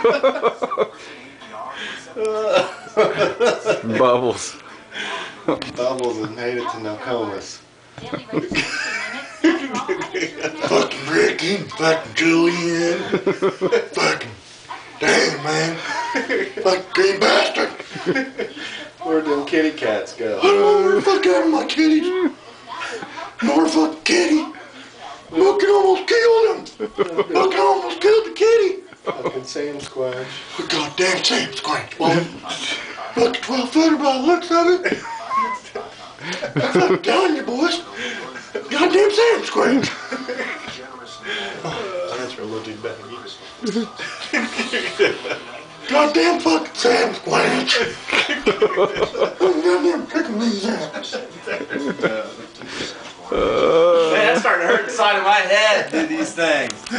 Bubbles. Bubbles has made it to Nokomis. Fucking Ricky, fucking Julian, fucking damn man, fucking bastard. Where'd them kitty cats go? I don't know where the fuck out of my kitties. Motherfucking kitty. Fucking almost killed him. Fucking almost killed the kitty. Fucking Sam Squash. Goddamn Sam Squanch, boy. Fucking 12-footer by the looks of it. I'm fucking telling you, boys. Goddamn Sam Squanch. That's for a little too bad. Goddamn fucking Sam Squanch. Goddamn kicking these ass. Man, that's starting to hurt the side of my head, dude, these things.